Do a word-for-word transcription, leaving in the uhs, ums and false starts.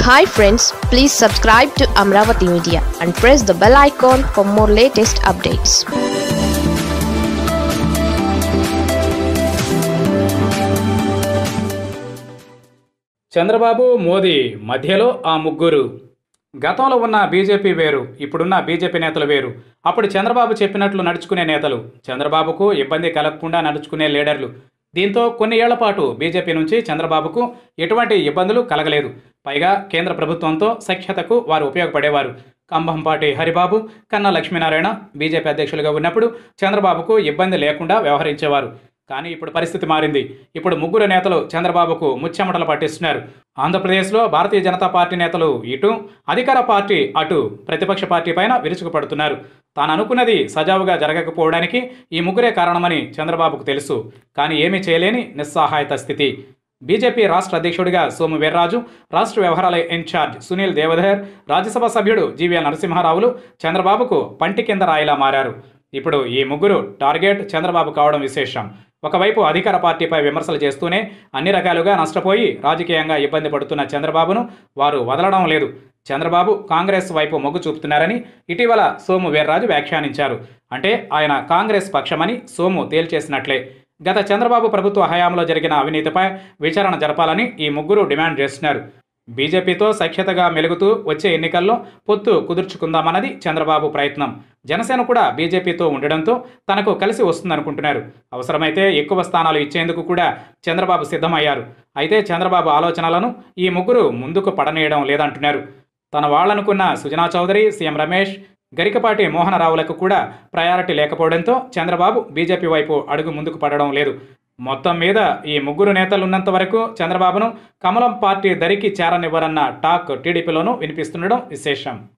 Hi friends, please subscribe to Amaravathi Media and press the bell icon for more latest updates. Chandrababu Modi మధ్యలో ఆ ముగ్గురు. గతంలో ఉన్న BJP వేరు, ఇప్పుడున్న బీజేపీ నేతలు వేరు. అప్పుడు చంద్రబాబు చెప్పినట్లు నడుచుకునే నేతలు, చంద్రబాబుకు ఇబ్బంది కలగకుండా నడుచుకునే లీడర్లు. దీంతో కొన్ని ఏళ్ల పాటు బీజేపీ నుంచి చంద్రబాబుకు ఎటువంటి ఇబ్బందులు కలగలేదు. పైగా కేంద్ర ప్రభుత్వంతో సఖ్యతకు వారు ఉపయోగపడేవారు. కంభంపాటి హరిబాబు, కన్నా లక్ష్మీనారాయణ బీజేపీ అధ్యక్షులుగా ఉన్నప్పుడు చంద్రబాబుకు ఇబ్బంది లేకుండా వ్యవహరించేవారు. కానీ ఇప్పుడు పరిస్థితి మారింది. ఇప్పుడు ముగ్గురు నేతలు చంద్రబాబుకు ముచ్చెమటలు పట్టిస్తున్నారు. ఆంధ్రప్రదేశ్లో భారతీయ జనతా పార్టీ నేతలు ఇటు, అధికార పార్టీ అటు ప్రతిపక్ష పార్టీ పైన విరుచుకుపడుతున్నారు. తాను అనుకున్నది సజావుగా జరగకపోవడానికి ఈ ముగ్గురే కారణమని చంద్రబాబుకు తెలుసు. కానీ ఏమీ చేయలేని నిస్సహాయత స్థితి. బీజేపీ రాష్ట్ర అధ్యక్షుడిగా సోము వీర్రాజు, రాష్ట్ర వ్యవహారాల ఇన్ఛార్జ్ సునీల్ దేవధర్, రాజ్యసభ సభ్యుడు జీవీఎల్ నరసింహారావులు చంద్రబాబుకు పంటి కింద రాయిలా మారారు. ఇప్పుడు ఈ ముగ్గురు టార్గెట్ చంద్రబాబు కావడం విశేషం. ఒకవైపు అధికార పార్టీపై విమర్శలు చేస్తూనే అన్ని రకాలుగా నష్టపోయి రాజకీయంగా ఇబ్బంది పడుతున్న చంద్రబాబును వారు వదలడం లేదు. చంద్రబాబు కాంగ్రెస్ వైపు మొగ్గు చూపుతున్నారని ఇటీవల సోము వీర్రాజు వ్యాఖ్యానించారు. అంటే ఆయన కాంగ్రెస్ పక్షమని సోము తేల్చేసినట్లే. గత చంద్రబాబు ప్రభుత్వ హయాంలో జరిగిన అవినీతిపై విచారణ జరపాలని ఈ ముగ్గురు డిమాండ్ చేస్తున్నారు. బీజేపీతో సఖ్యతగా మెలుగుతూ వచ్చే ఎన్నికల్లో పొత్తు కుదుర్చుకుందామన్నది చంద్రబాబు ప్రయత్నం. జనసేన కూడా బీజేపీతో ఉండడంతో తనకు కలిసి వస్తుందనుకుంటున్నారు. అవసరమైతే ఎక్కువ స్థానాలు ఇచ్చేందుకు కూడా చంద్రబాబు సిద్ధమయ్యారు. అయితే చంద్రబాబు ఆలోచనలను ఈ ముగ్గురు ముందుకు పడనీయడం లేదంటున్నారు. తన వాళ్లనుకున్న సుజనా చౌదరి, సీఎం రమేష్, గరికపాటి మోహనరావులకు కూడా ప్రయారిటీ లేకపోవడంతో చంద్రబాబు బీజేపీ వైపు అడుగు ముందుకు పడడం లేదు. మొత్తం మీద ఈ ముగ్గురు నేతలున్నంత వరకు చంద్రబాబును కమలం పార్టీ దరికి చేరనివ్వరన్న టాక్ టీడీపీలోనూ వినిపిస్తుండడం విశేషం.